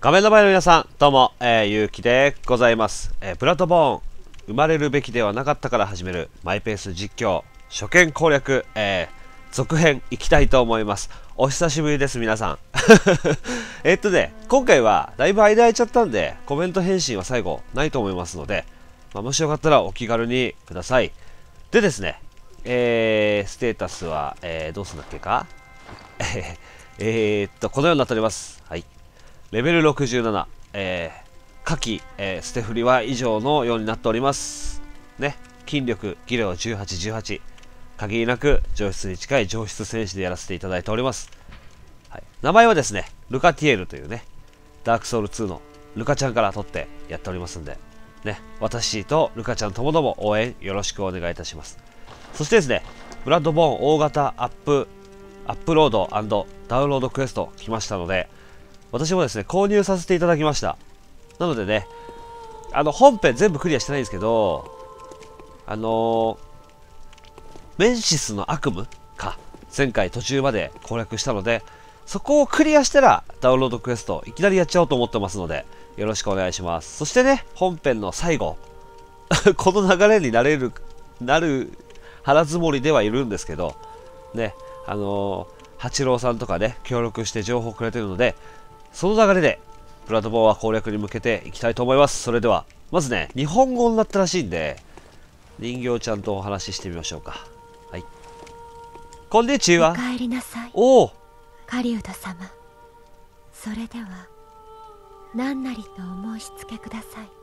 画面の前の皆さん、どうも、ゆうきでございます。ブラッドボーン、生まれるべきではなかったから始めるマイペース実況、初見攻略、続編いきたいと思います。お久しぶりです、皆さん。今回はだいぶ間空いちゃったんで、コメント返信は最後ないと思いますので、もしよかったらお気軽にください。でですね、ステータスは、どうすんだっけかこのようになっております。はい。レベル67、夏季、捨て振りは以上のようになっております。ね。筋力、技量18、18。限りなく上質に近い上質戦士でやらせていただいております。はい、名前はですね、ルカティエルというね、ダークソウル2のルカちゃんから取ってやっておりますんで、ね、私とルカちゃんともども応援よろしくお願いいたします。そしてですね、ブラッドボーン大型アップロード&ダウンロードクエスト来ましたので、私もですね、購入させていただきました。なのでね、本編全部クリアしてないんですけど、メンシスの悪夢か、前回途中まで攻略したので、そこをクリアしたらダウンロードクエストいきなりやっちゃおうと思ってますので、よろしくお願いします。そしてね、本編の最後、この流れになる腹積もりではいるんですけど、ね、八郎さんとかね、協力して情報をくれてるので、その流れで、ブラッドボーンは攻略に向けていきたいと思います。それでは、まずね、日本語になったらしいんで、人形ちゃんとお話ししてみましょうか。はい。こんにちは。 お帰りなさい。 おお。 狩人様。それでは、何なりとお申し付けください。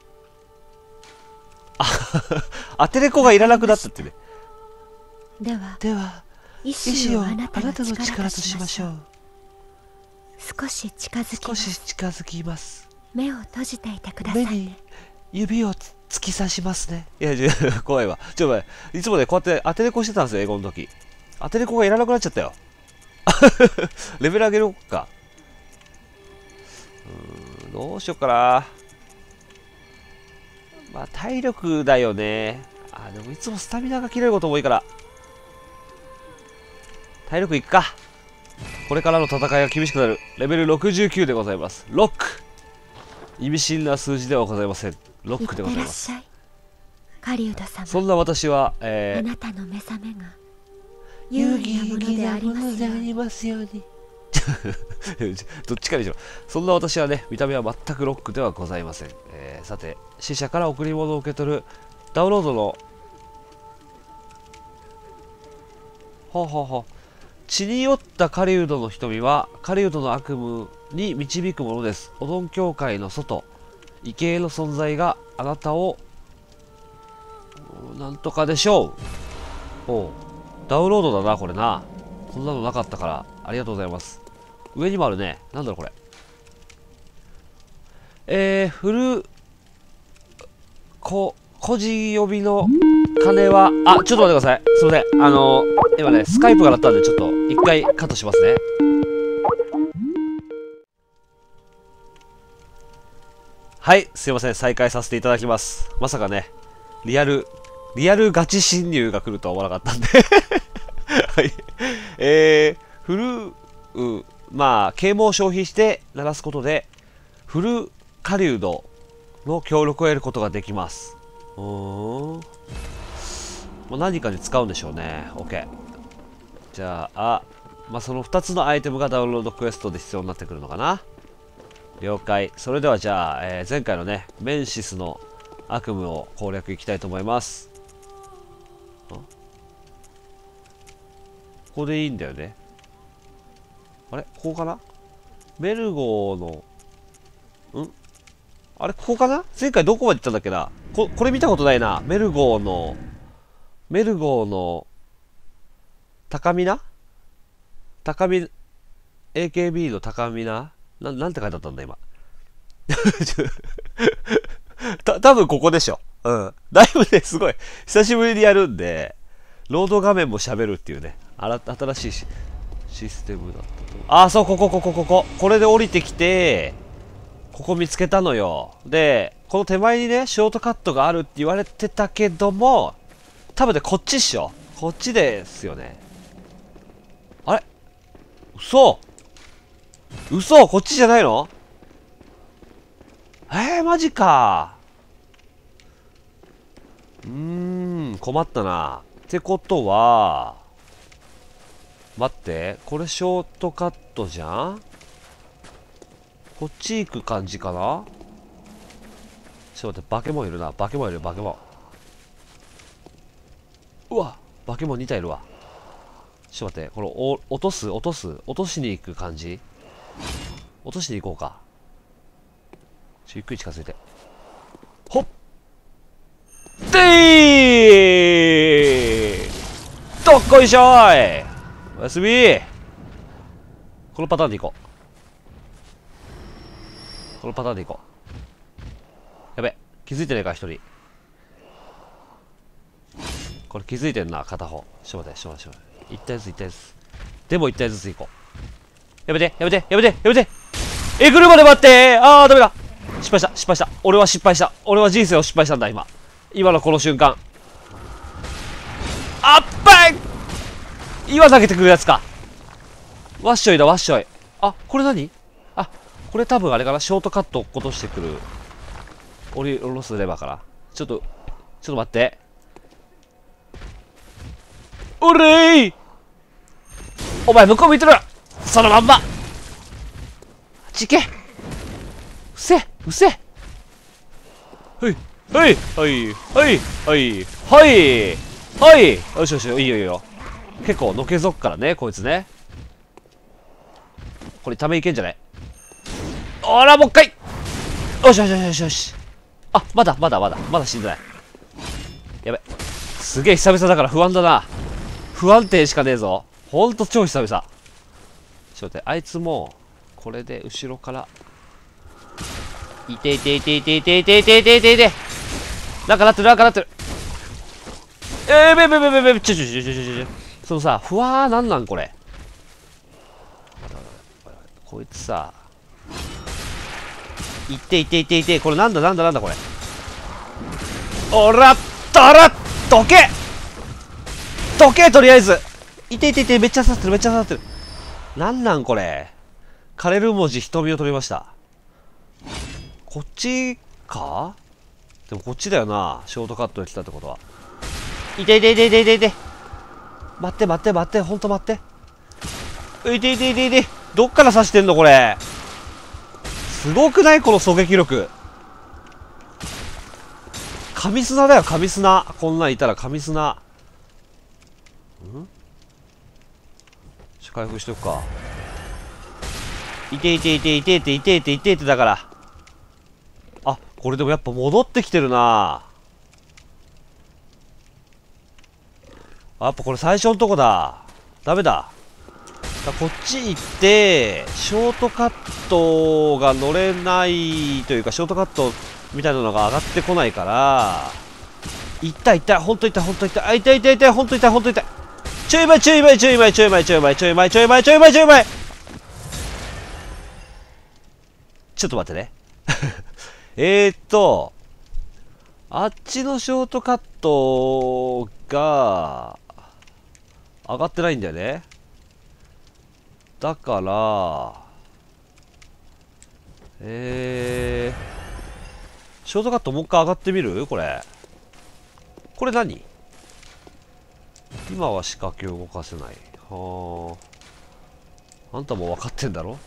アテレコがいらなくなったってね。 では、意意志をあなたの力としましょう。 少し近づきます。 近づきます。 目を閉じていてくださいね。 目に指を突き刺しますね。いや、怖いわ。いつもね、こうやって当てレコしてたんですよ、英語の時。当てレコがいらなくなっちゃったよ。レベル上げるか。どうしよっかな。まあ、体力だよね。でもいつもスタミナが切れることも多いから。体力いくか。これからの戦いが厳しくなる。レベル69でございます。ロック。意味深な数字ではございません。ロックでございます。 狩人様。 そんな私は、 あなたの目覚めが有意義なものでありますように。どっちかでしょ。そんな私はね、見た目は全くロックではございません。さて、死者から贈り物を受け取るダウンロードの血に酔った狩人の瞳は狩人の悪夢に導くものです。おどん教会の外、異形の存在があなたをなんとかでしょう。おう、ダウンロードだな、これな。こんなのなかったから、ありがとうございます。上にもあるね。なんだろう、これ。こじ呼びの金は、ちょっと待ってください。すいません。今ね、スカイプが鳴ったんで、ちょっと、一回カットしますね。はい、すいません。再開させていただきます。まさかね、リアルガチ侵入が来るとは思わなかったんで。はい。啓蒙を消費して鳴らすことで、フル狩人の協力を得ることができます。何かに使うんでしょうね。OK。じゃあ、その2つのアイテムがダウンロードクエストで必要になってくるのかな。了解。それではじゃあ、前回のね、メンシスの悪夢を攻略いきたいと思います。ここでいいんだよね。あれここかな。メルゴーの、あれここかな。前回どこまで行ったんだっけな。これ見たことないな。メルゴーの高みな AKB の高みななんて書いてあったんだ今。多分ここでしょ。だいぶね、すごい久しぶりにやるんで、ロード画面も喋るっていうね、新しいシステムだったと。そう、これで降りてきて、ここ見つけたのよ。で、この手前にね、ショートカットがあるって言われてたけども、多分ね、こっちっしょ。こっちですよね。あれ嘘こっちじゃないの。 マジか。困ったな。ってことは、待って、これショートカットじゃん。こっち行く感じかな。ちょっと待って、バケモンいるな。バケモンいる、バケモン。うわ、バケモン2体いるわ。ちょっと待って、これ落としに行く感じ。落としに行こうか。ゆっくり近づいて。ほっでーどっこいしょーい。おやすみー。このパターンでいこう。このパターンでいこう。やべ、気づいてないか、一人。これ気づいてんな、片方。ちょっと待って。一体ずつ。でも一体ずついこう。やめて。車で待ってー。ダメだ。失敗した。俺は失敗した。俺は人生を失敗したんだ、今のこの瞬間。あっぱい。今投げてくるやつか。ワッショイだ。あ、これ何？あ、これ多分あれかな。ショートカット落っことしてくる。下ろすレバーかな。ちょっと待って。おれー。お前向こう向いてる。そのまんま。ちけ。うせ。はい。よし、いいよ。結構のけぞっからね、こいつね。これためいけんじゃない？おら、もう一回。よし。あ、まだ死んでない。やべ。すげえ久々だから不安だな。不安定しかねえぞ。ほんと超久々。ちょっと待って、あいつも、これで後ろから。いて。なんかなってる。そのさ、ふわーなんこれ。こいつさ。いて。これなんだこれ。おらったらどけとりあえず。いて。めっちゃ刺さってる。なんこれ。枯れる文字瞳を取りました。こっちか？でもこっちだよな。ショートカットで来たってことは。いて。待って。ほんと待って。いて。どっから刺してんのこれ。すごくないこの狙撃力。神砂だよ、神砂。こんなんいたら神砂。回復しとくか。いてだから。あ、これでもやっぱ戻ってきてるな。やっぱこれ最初のとこだ。ダメだ。こっち行って、ショートカットが乗れないというか、ショートカットみたいなのが上がってこないから、痛い。ほんと痛い。ほんと痛い。ちょい前。ちょい前。ちょっと待ってね。あっちのショートカットが、上がってないんだよね。だから、ショートカットもう一回上がってみる？これ何？今は仕掛けを動かせない。はあ。あんたも分かってんだろ？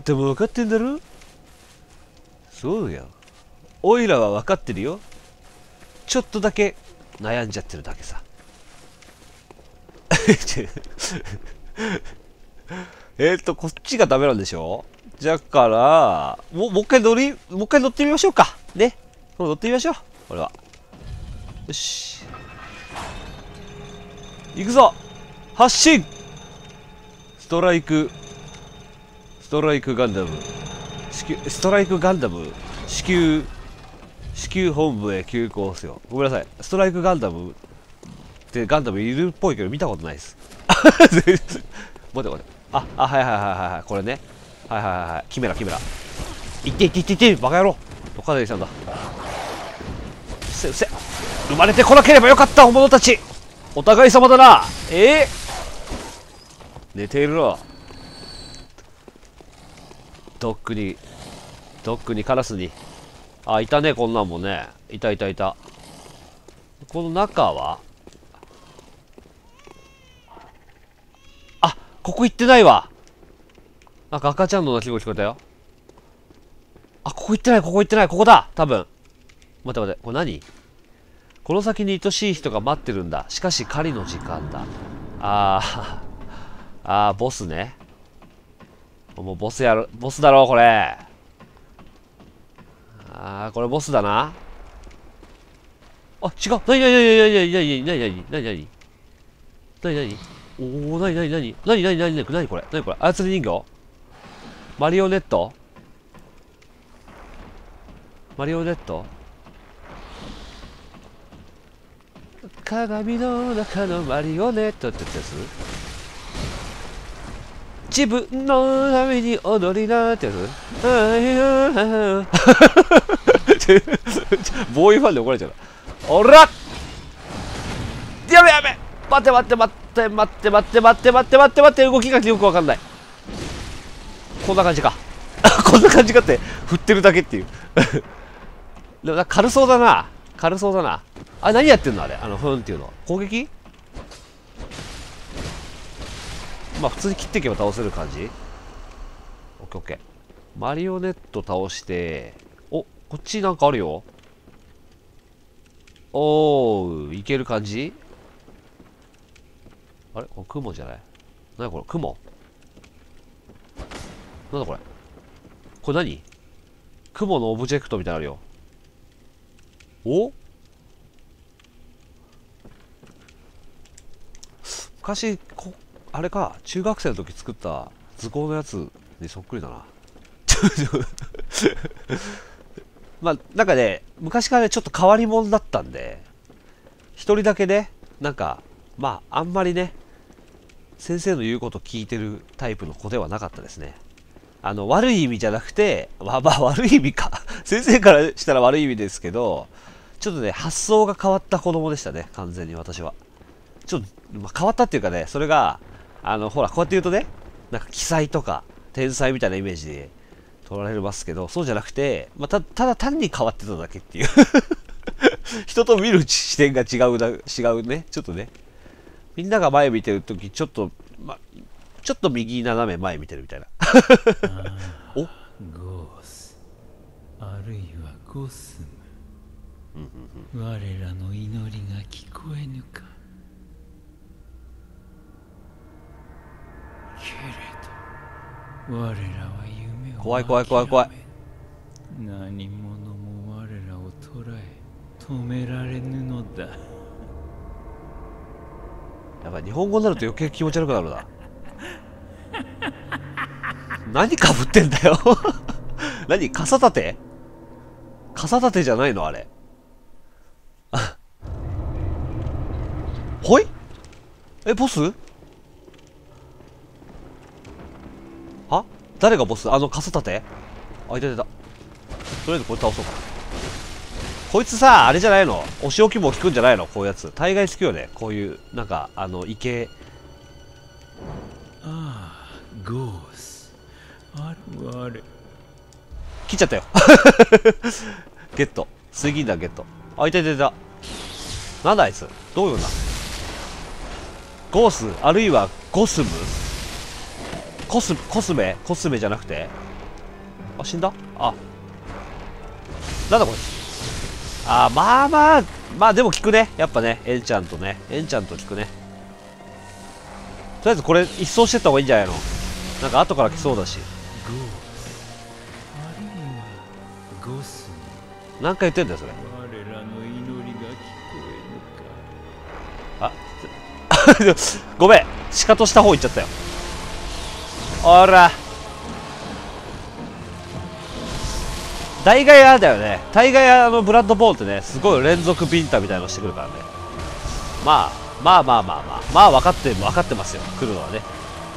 そうや。おいらは分かってるよ。ちょっとだけ悩んじゃってるだけさ。こっちがダメなんでしょ？だから、もう一回乗ってみましょうか。ね。もう乗ってみましょう。これは。よし。行くぞ！発進！ストライクガンダム。ストライクガンダム。至急本部へ急行せよ。ごめんなさい。ストライクガンダムってガンダムいるっぽいけど見たことないです。待って。はい。これね。はい。キメラ。いってバカ野郎。どっから出てきたんだ。うせ。生まれてこなければよかった本物たち。お互い様だな。寝ているな。ドックにカラスにあ、いたね、こんなんもね。いたいたいた。この中は、あ、ここ行ってないわ。なんか赤ちゃんの鳴き声聞こえたよ。あ、ここ行ってない、ここ行ってない、ここだ多分。待って待って、これ何？この先に愛しい人が待ってるんだ。しかし狩りの時間だ。ボスね。もうボスやろ、ボスだろ、これ。これボスだな。あ、違う。なになになになになになになになになになになにおー、なになになになになになになにこれなにこれ操り人形マリオネットマリオネット鏡の中のマリオネットってやつ自分のために踊りなってやつボーイファンで怒られちゃう。おらやべやべ待って待って待って待って待って待って待って待って待って動きがよくわかんない。こんな感じか。こんな感じかって振ってるだけっていう。でも軽そうだな。軽そうだな。あれ何やってんのあれ。ふんっていうの。攻撃？まあ普通に切っていけば倒せる感じ？オッケーオッケー。マリオネット倒して、お、こっちなんかあるよ。おー、いける感じ？あれこれ雲じゃない？なにこれ雲？なんだこれ？これ何？雲のオブジェクトみたいなのあるよ。お？昔あれか、中学生の時作った図工のやつにそっくりだな。まあ、なんかね、昔からね、ちょっと変わり者だったんで、一人だけね、なんか、まあ、あんまりね、先生の言うこと聞いてるタイプの子ではなかったですね。悪い意味じゃなくて、まあ悪い意味か。先生からしたら悪い意味ですけど、ちょっとね、発想が変わった子供でしたね、完全に私は。ちょっと、まあ、変わったっていうかね、それが、ほら、こうやって言うとね、なんか奇才とか天才みたいなイメージで取られますけど、そうじゃなくて、まあ、ただ単に変わってただけっていう。人と見る視点が違うね、ちょっとね。みんなが前見てるとき、ちょっと右斜め前見てるみたいな。おゴース、あるいはゴスム。我らの祈りが聞こえぬか。けれど我らは夢を怖い怖い怖い怖い。 何者も我らを捕らえ止められぬのだ。 やばい、日本語になると余計気持ち悪くなるな。何かぶってんだよ。何傘立て？傘立てじゃないのあれ。ほい？ボス？は？誰がボス？傘立て？あ、いたいた。とりあえずこれ倒そうか。こいつさ、あれじゃないの？お仕置きも効くんじゃないの？こういうやつ。大概好きよね。こういう、なんか、池。 ああ、ゴース。あれはあれ。 切っちゃったよ。ゲット。水銀弾ゲット。あ、いたいたいた。なんだあいつ。どういうんだ？ゴース、あるいはゴスム？コスメじゃなくて？あ、死んだ？あ。なんだこれ。あ、まあでも効くね。やっぱね、エンチャント効くね。とりあえずこれ一掃してった方がいいんじゃないの？なんか後から来そうだし。 ゴース、あるいはゴスム。 なんか言ってんだよそれ。 我らの祈りが聞こあごめん、シカトした方行っちゃったよ。ほら大概あれだよね。大概ブラッドボールってね、すごい連続ビンタみたいなのしてくるからね。まあ分かってますよ、来るのはね。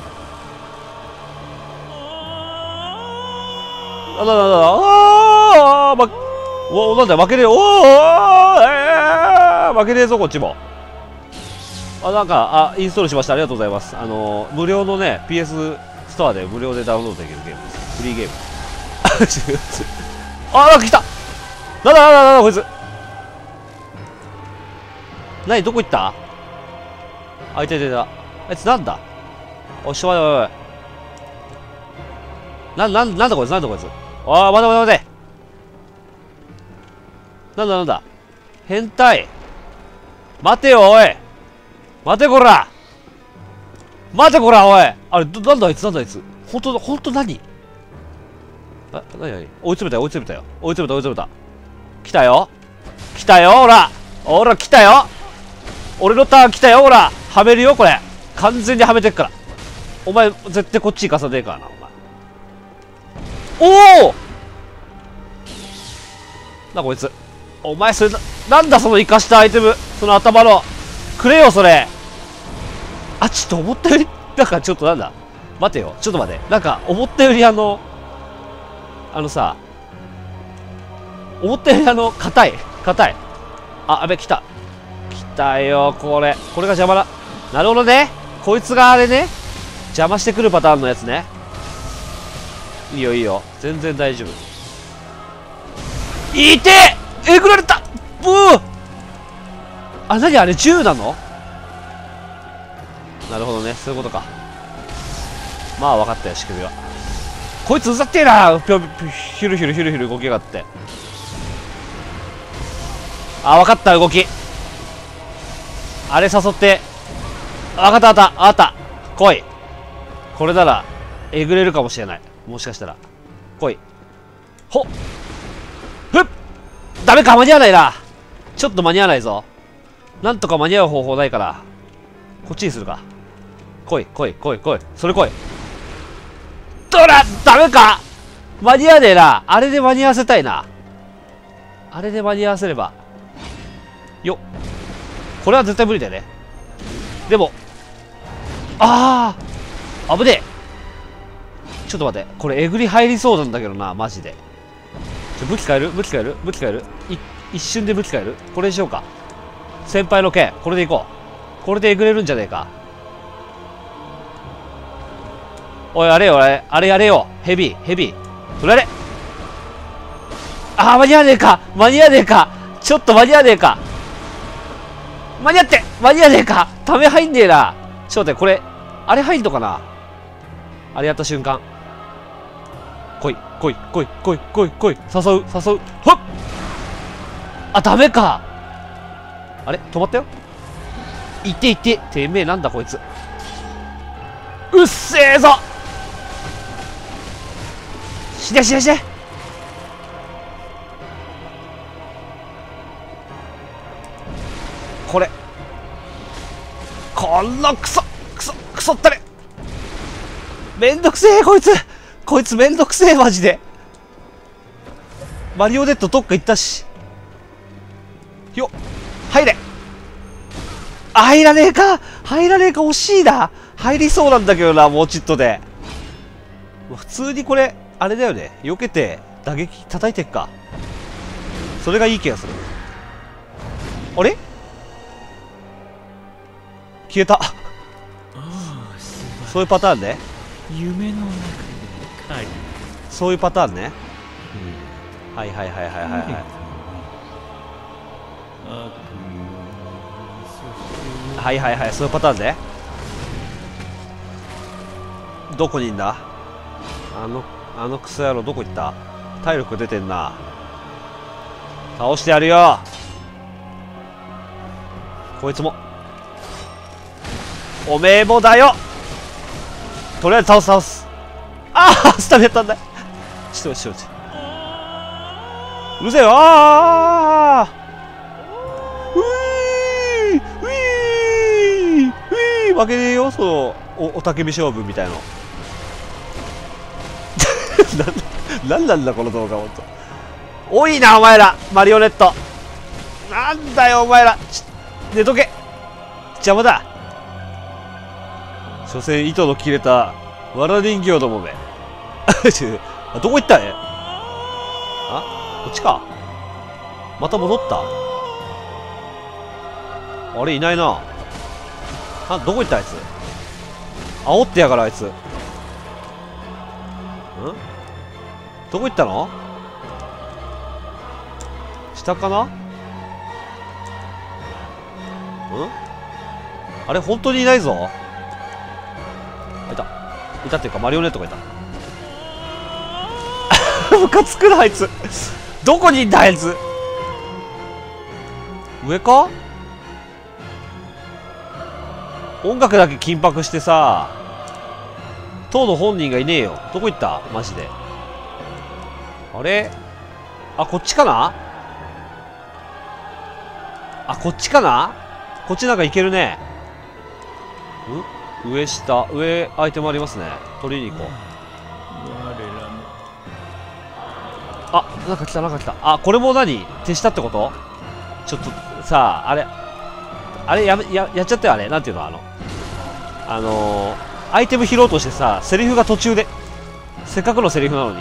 なんだ負けねえ。負けねえぞこっちも。なんかインストールしました。ありがとうございます。無料のね PS ストアで無料でダウンロードできるゲームです。フリーゲーム。なんか来た。 なんだこいつ。何どこ行った？あ、いた。あいつなんだ？おいしょ、おい。なんだこいつ。おい、待て。なんだ。変態。待てよ、おい。待てこら、おい。あれ、なんだあいつ。ほんと何？あ、何追い詰めたよ。来たよ、ほら来たよ。俺のターン来たよ、ほら。はめるよ、これ。完全にはめてっから。お前、絶対こっち行かさねえからな、お前。おおな、こいつ。お前、それなんだその生かしたアイテム。その頭の。くれよ、それ。あ、ちょっと思ったより、なんかちょっとなんだ。待てよ、ちょっと待て。なんか、思ったよりさ、思ったより硬い。あ、やべ、来たよ、これが邪魔だ。なるほどね。こいつがあれね、邪魔してくるパターンのやつね。いいよ。全然大丈夫。いてえ！えぐられた！ブー！あ、何あれ、銃なの？なるほどね、そういうことか。まあ分かったよ、仕組みは。こいつうざってえな。ヒュル動きやがって。あ、分かった、動き。あれ誘って。分かった。来い。これならえぐれるかもしれない。もしかしたら。来い。ほっふっ。ダメか、間に合わないな。ちょっと間に合わないぞ。なんとか間に合う方法ないから、こっちにするか。来い。それ来い。どら、ダメか、間に合わねえな。あれで間に合わせたいな。あれで間に合わせれば。よっ。これは絶対無理だよね。でも、危ねえ。ちょっと待って。これえぐり入りそうなんだけどな、マジで。武器変える。一瞬で武器変える。これにしようか。先輩の剣、これでいこう。これでえぐれるんじゃねえか。おい、あれやれよ。ヘビー。振られ。間に合わねえか。ちょっと間に合わねえか。間に合ねえか。ため入んねえな。ちょっと待って、これ、あれ入んのかな。あれやった瞬間。来い。誘う。ほっ。あ、ダメか。あれ止まったよ。いて。てめえ、なんだこいつ。うっせえぞ。死ね。このクソったれ。めんどくせえ、こいつめんどくせえ、マジで。マリオネットどっか行ったし。よっ、入れ。入らねえか、惜しいな。入りそうなんだけどな、もうちょっとで。普通にこれ、あれだよね。避けて、打撃叩いてっか。それがいい気がする。あれ消えた。そういうパターンね。 夢の中で狩り。 そういうパターンね。はい。そういうパターンね。どこにいんだあのクソ野郎、どこ行った？体力出てんな。倒してやるよ。こいつもおめえもだよ。とりあえず倒す。スタミナやったんだ。ちょっとうるせえよ。負けねえよ、おたけび勝負みたいの。なんなんだこの動画、ほんと。多いなお前ら、マリオネット。なんだよお前ら。寝とけ。邪魔だ。所詮糸の切れたわら人形どもめ。どこ行ったね。こっちか。また戻った。あれいないな。どこ行ったあいつ。煽ってやがるあいつ。どこ行ったの。 下かな。あれ本当にいないぞ。いたっていうかマリオネットがいた。ムカつくなあいつ。どこにいんだあいつ。上か。音楽だけ緊迫してさ、当の本人がいねえよ。どこ行ったマジで。あれ、あ、こっちかな。あ、こっちかな。こっちなんかいけるね。上下上アイテムありますね。取りに行こう。あ、なんか来たなんか来た。あ、これも何手下ってこと。ちょっとさあ、あれやっちゃったよ。あれなんていうの、アイテム拾おうとしてさ、セリフが途中で、せっかくのセリフなのに。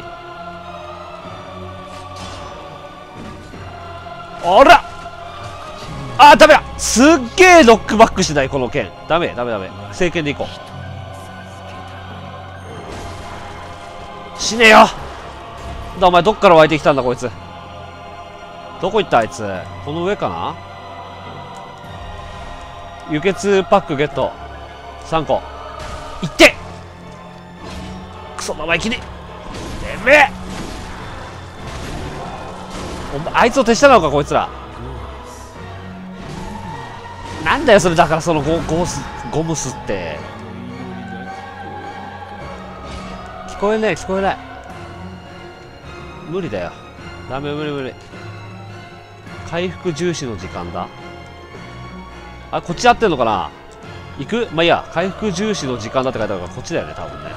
あら、あー、ダメだ。すっげえノックバックしない、この剣。ダメ。聖剣でいこう。死ねよ。お前どっから湧いてきたんだこいつ。どこ行ったあいつ。この上かな。輸血パックゲット3個。いって、クソ生意気に。てめえ、お前あいつを手下なのかこいつら。なんだよそれ。だからそのゴムスって聞こえない。無理だよ。ダメ、無理。回復重視の時間だ。あ、こっち合ってんのかな。行く。まあいいや、回復重視の時間だって書いてあるからこっちだよね多分ね。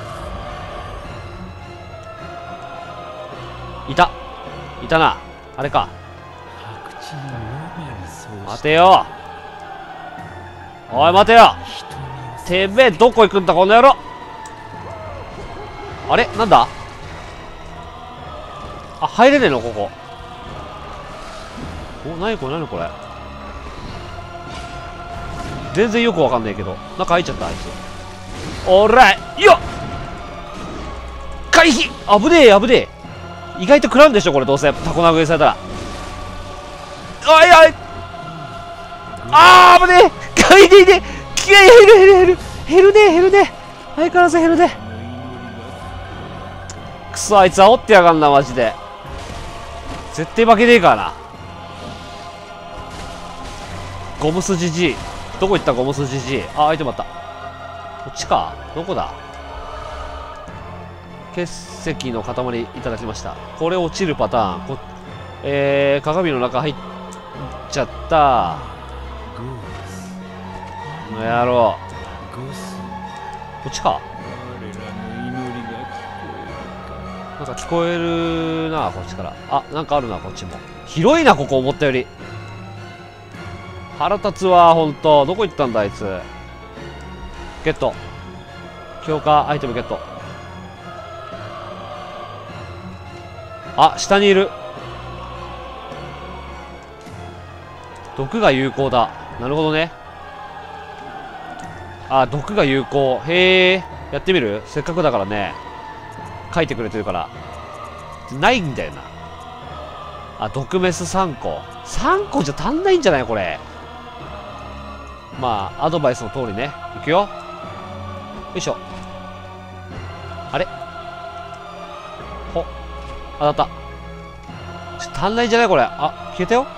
いたな。あれか。待てよ、おい待てよ。てめえどこ行くんだこの野郎。あれなんだ。あ、入れねえのここ。お、何これ。全然よくわかんないけど中入っちゃったあいつ。おらいよっ、回避。危ねえ。意外と食らうんでしょこれ。どうせタコ殴りされたら。おいあー、危ねえ。回避で減るね。相変わらず減るね。くそ、あいつ煽ってやがんなマジで。絶対負けねえからな。ゴムスジジイどこ行った。ゴムスジジイ。あ、アイテムあった。こっちか。どこだ。結石の塊いただきました。これ落ちるパターン。鏡の中入っちゃった。この野郎。こっちか。なんか聞こえるなこっちから。あ、なんかあるなこっちも。広いなここ思ったより。腹立つわほんと。どこ行ったんだあいつ。ゲット。強化アイテムゲット。あ、下にいる。毒が有効だ。なるほどね。あ、毒が有効。へえ。やってみる。せっかくだからね。書いてくれてるから。ないんだよな。あ、毒メス3個。3個じゃ足んないんじゃないこれ。まあアドバイスの通りね。いくよ。よいしょ。あれ、ほ、当たった。足んないんじゃないこれ。あ、消えたよ。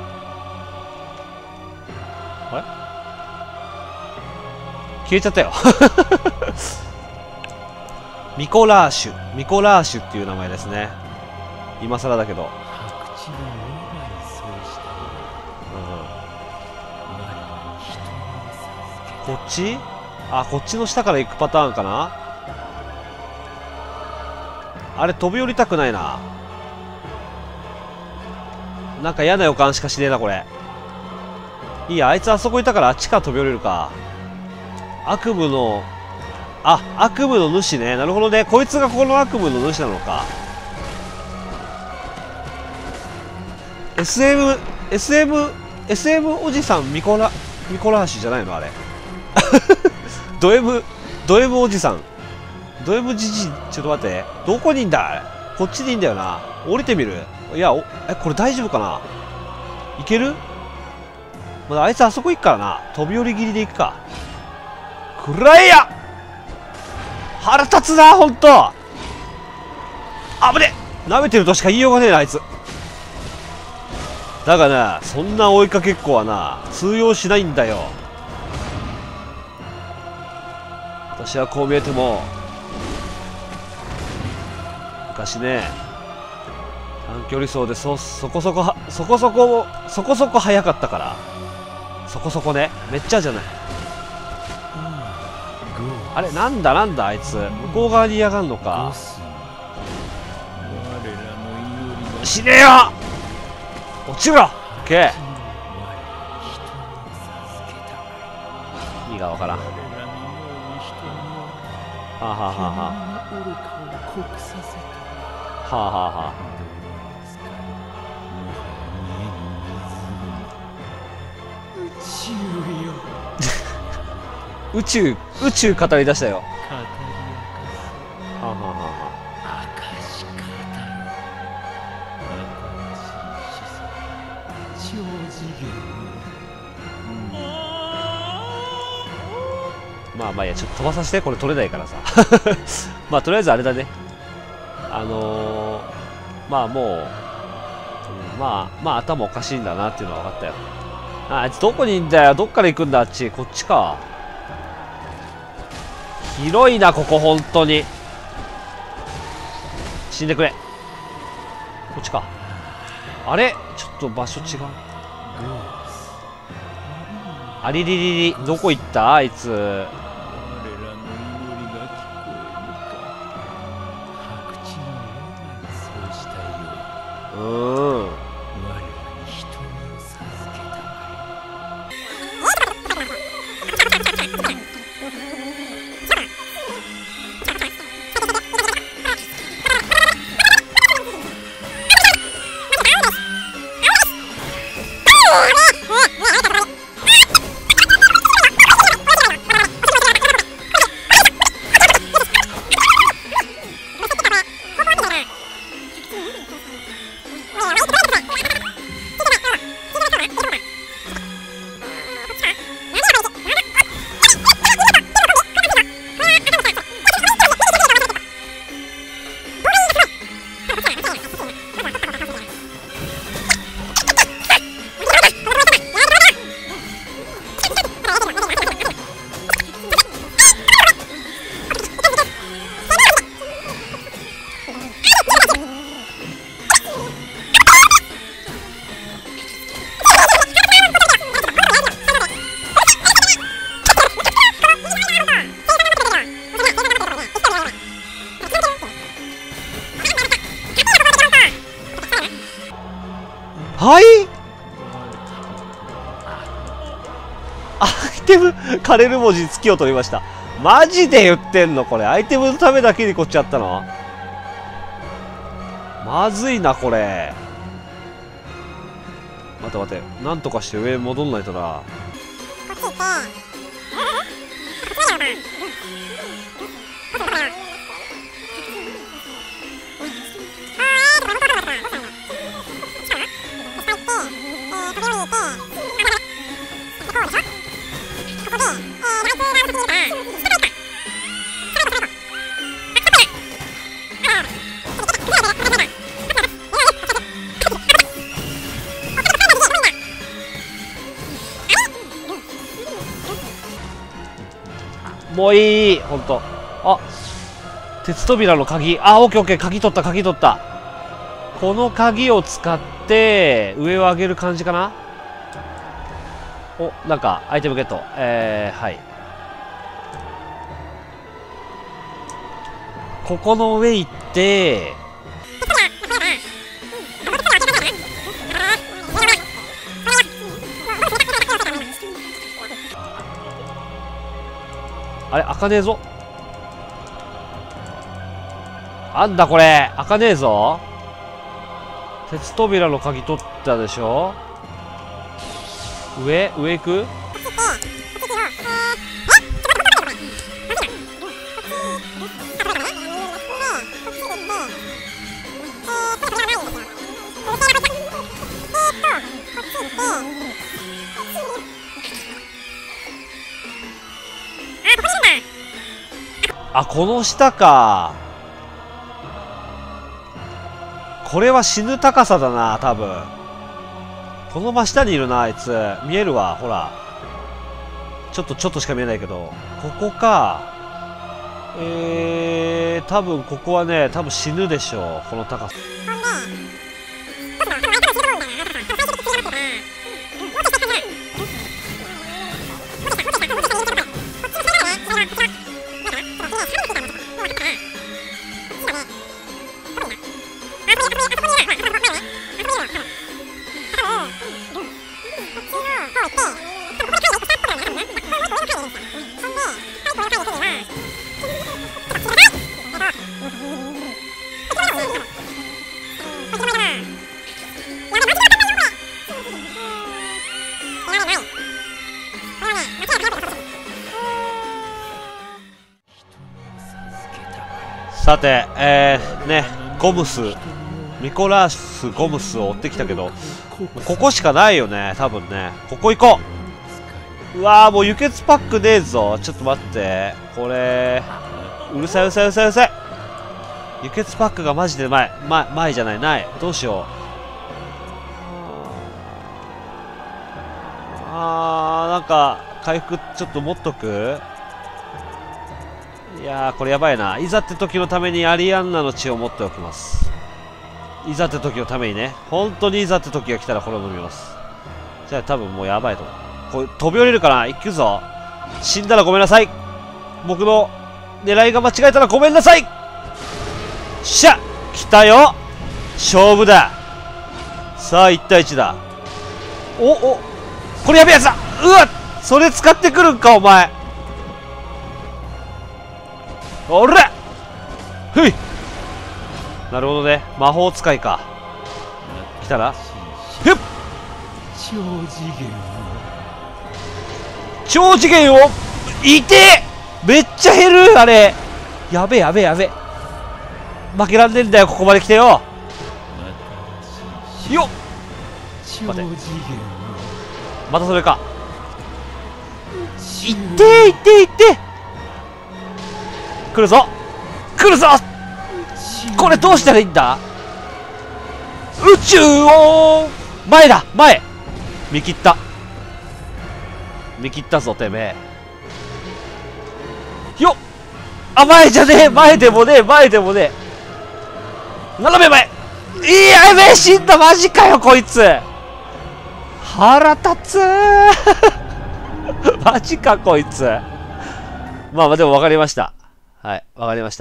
あれ、消えちゃったよ。ミコラーシュっていう名前ですね。今更だけど。こっち？あ、こっちの下から行くパターンかな。あれ飛び降りたくないな。なんか嫌な予感しかしねえなこれ。いいや、あいつあそこいたからあっちから飛び降りるか。悪夢の主ね。なるほどね。こいつがこの悪夢の主なのか。SM おじさんミコラーシュじゃないのあれ。ド M おじさん。ド M じじい。ちょっと待って。どこにいんだ。こっちにいんだよな。降りてみる。いや、これ大丈夫かな。 いける？まだあいつあそこ行くからな。飛び降り切りで行くか。くらえや！腹立つな、ほんと。あぶね！舐めてるとしか言いようがねえな、あいつ。だがな、そんな追いかけっこはな、通用しないんだよ。私はこう見えても、昔ね、短距離走でそこそこ速かったから。そこそこね、めっちゃじゃない。あれ、なんだあいつ、向こう側に嫌がんのか。死ねえよ！落ちろ！オッケー。意味がわからん。はあはあはあはあ。はあはあはあ。宇宙語り出したよ。はあはあはあ。まあまあいや、ちょっと飛ばさせて、これ取れないからさ。まあとりあえずあれだね。まあもう、まあ頭おかしいんだなっていうのは分かったよ。あいつどこにいんだよ。どっから行くんだ、あっち。こっちか。広いな、ここ、本当に。死んでくれ。こっちか。あれちょっと場所違う。ありりりり、どこ行ったあいつ。はい、アイテム枯れる文字月を取りました。マジで言ってんのこれ。アイテムのためだけにこっちやったの？まずいなこれ。待ってなんとかして上に戻んないとな。もういい、ほんと。あ、鉄扉の鍵。あ、オッケーオッケー、鍵取った。この鍵を使って上を上げる感じかな。お、なんかアイテムゲット。はい。ここの上行ってあれ、開かねえぞ。あんだこれ、開かねえぞ。鉄扉の鍵取ったでしょ。上行く。 あ、この下か。これは死ぬ高さだな、多分。この真下にいるな、あいつ。見えるわ、ほら。ちょっとしか見えないけど。ここか。多分ここはね、多分死ぬでしょう。この高さ。さて、ね、ゴムス、ミコラス・ゴムスを追ってきたけど、ここしかないよね、多分ね。ここ行こう。うわー、もう輸血パックねえぞ。ちょっと待って。これ、うるさい。輸血パックがマジで前じゃない、ない。どうしよう。なんか、回復ちょっと持っとく。いやー、これやばいな。いざって時のためにアリアンナの血を持っておきます。いざって時のためにね。本当にいざって時が来たらこれを飲みます。じゃあ多分もうやばいと思う。これ飛び降りるかな。行くぞ。死んだらごめんなさい。僕の狙いが間違えたらごめんなさい。しゃ来たよ。勝負だ。さあ1対1だ。これやべえやつだ。うわ、それ使ってくるんかお前。おらふい。なるほどね、魔法使いか。来たな。ふっ、超次元をいてえ。めっちゃ減るあれ。やべえ。負けらんねえんだよ、ここまで来てよ。よっ、待て、またそれか。いってえ。来るぞ。これどうしたらいいんだ。宇宙を前見切ったぞてめえ。よっ、あ、前じゃねえ。前でもねえ。斜め前。やべえ、死んだ。マジかよこいつ。腹立つマジかこいつ。まあでも分かりました。はい、わかりました。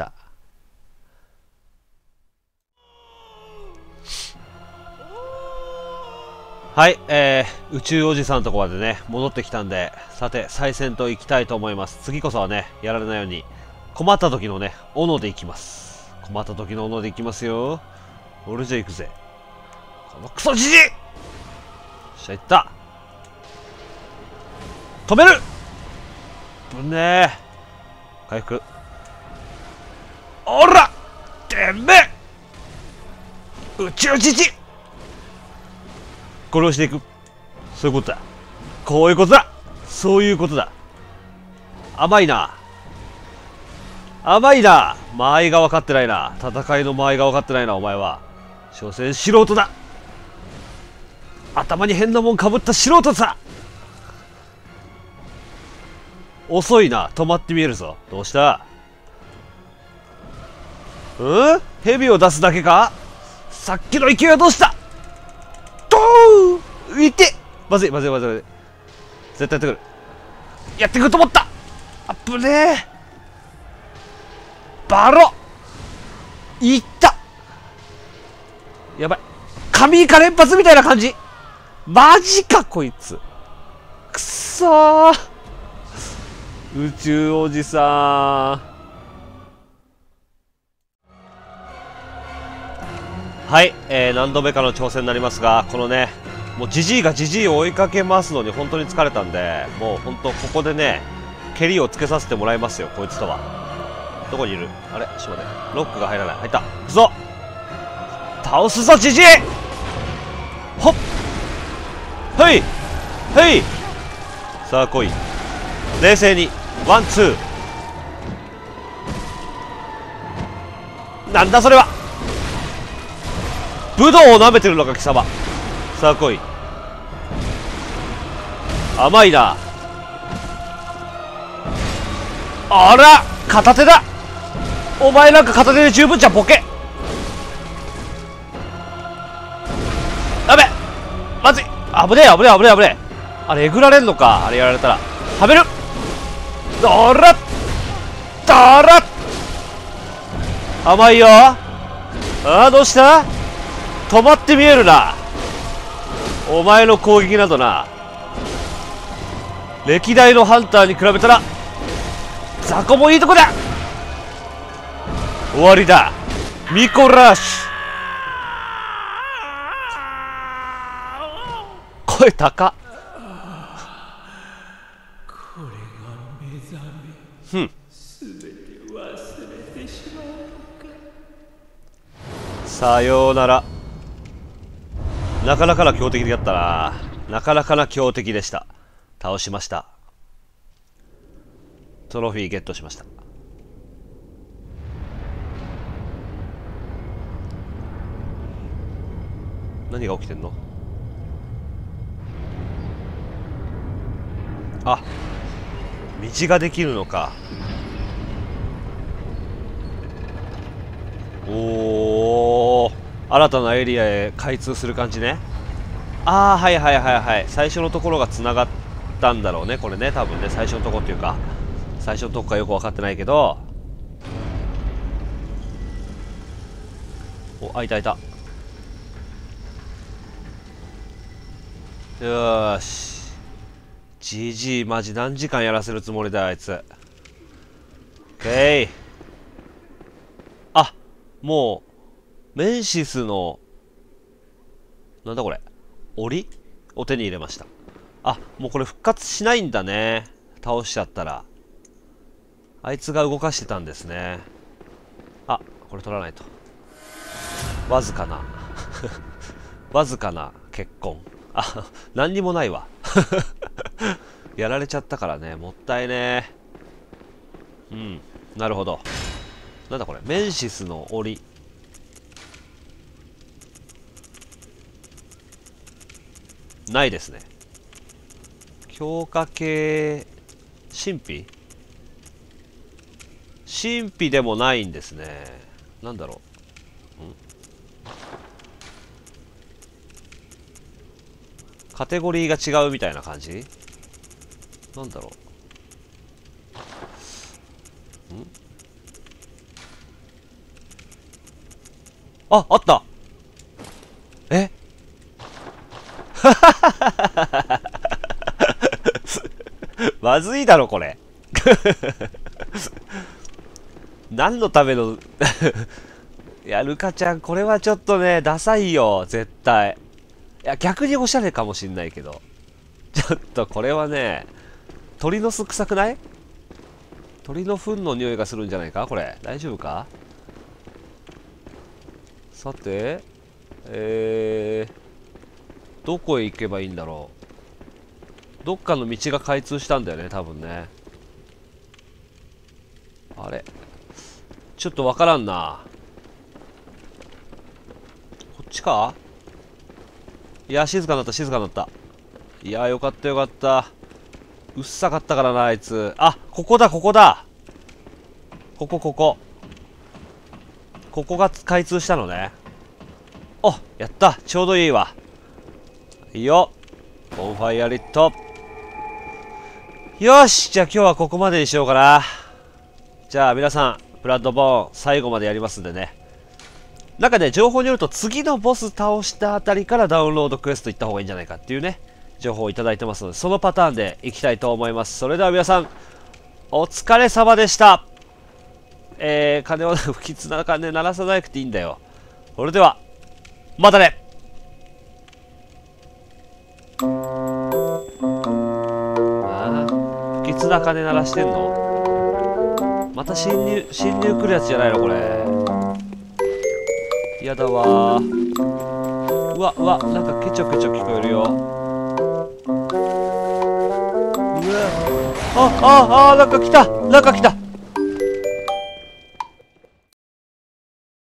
はい、宇宙おじさんのとこまでね、戻ってきたんで、さて、再戦と行きたいと思います。次こそはね、やられないように、困った時のね、斧で行きます。困った時の斧で行きますよ。俺じゃ行くぜ。このクソじじい。よっしゃ、行った。止める。ぶんねえ。回復。おらてめえ宇宙父。殺していく。そういうことだ。こういうことだ。そういうことだ。甘いな。間合いが分かってないな。戦いの間合いが分かってないな、お前は。所詮素人だ。頭に変なもんかぶった素人さ。遅いな。止まって見えるぞ。どうした？蛇を出すだけか？さっきの勢いはどうした？いて！まずい。絶対やってくる。やってくると思った！あっぶねえ！バロ！いった！やばい。神イカ連発みたいな感じ！マジかこいつ。くっそー！宇宙おじさん。はい、何度目かの挑戦になりますが、このね、もうジジイがジジイを追いかけますのに本当に疲れたんで、もう本当ここでね、蹴りをつけさせてもらいますよ、こいつとは。どこにいる？あれ？ちょっと待って。ロックが入らない。入った。行くぞ！倒すぞ、ジジイ！ほっ！はい！さあ来い。冷静に。ワン、ツー。 なんだそれは。武道を舐めてるのか貴様。さあ来い。甘いな。あら片手だ。お前なんか片手で十分じゃんボケ。やべまずい。危ねえ危ねえ危ねえ危ねえ。あれえぐられんのか、あれやられたら。食べる。どらどら甘いよ。ああどうした。止まって見えるなお前の攻撃などな。歴代のハンターに比べたら雑魚もいいとこだ。終わりだミコラッシュ。声高っ。 これが目覚め。 ふん。 すべて忘れてしまうのか。 さようなら。なかなかな強敵だったな。なかなかな強敵でした。倒しました。トロフィーゲットしました。何が起きてんの。あ、道ができるのか。おー、新たなエリアへ開通する感じね。ああはいはいはいはい。最初のところがつながったんだろうねこれね。多分ね最初のところっていうか最初のとこかよく分かってないけど。お、あいたいた。よーし。じじいマジ何時間やらせるつもりだあいつ。オッケー。あ、もうメンシスのなんだこれ檻を手に入れました。あ、もうこれ復活しないんだね。倒しちゃったら。あいつが動かしてたんですね。あ、これ取らないと。わずかなわずかな結婚。あ、何にもないわやられちゃったからね。もったいね。うん、なるほど。なんだこれメンシスの檻。ないですね。強化系神秘神秘でもないんですね。なんだろう。カテゴリーが違うみたいな感じ。なんだろう。あ、あった。えまずいだろこれ何のためのいやルカちゃんこれはちょっとねダサいよ絶対。いや逆におしゃれかもしんないけどちょっとこれはね鳥の巣臭くない？鳥の糞の匂いがするんじゃないかこれ。大丈夫か。さてどこへ行けばいいんだろう。どっかの道が開通したんだよね多分ね。あれちょっとわからんな。こっちか。いや静かになった静かになった。いやよかったよかった。うっさかったからなあいつ。あ、ここだここだ。ここが開通したのね。お、やった。ちょうどいいわ。いいよ。ボンファイアリット。よし、じゃあ今日はここまでにしようかな。じゃあ皆さんブラッドボーン最後までやりますんでね。なんかね情報によると次のボス倒したあたりからダウンロードクエスト行った方がいいんじゃないかっていうね情報をいただいてますので、そのパターンでいきたいと思います。それでは皆さんお疲れ様でした。鐘を不吉な鐘鳴らさなくていいんだよ。それではまたね。ああ不吉な鐘鳴らしてんの。また侵入来るやつじゃないのこれ。やだわー。うわうわなんかケチョケチョ聞こえるよ。うわあなんか来たなんか来た。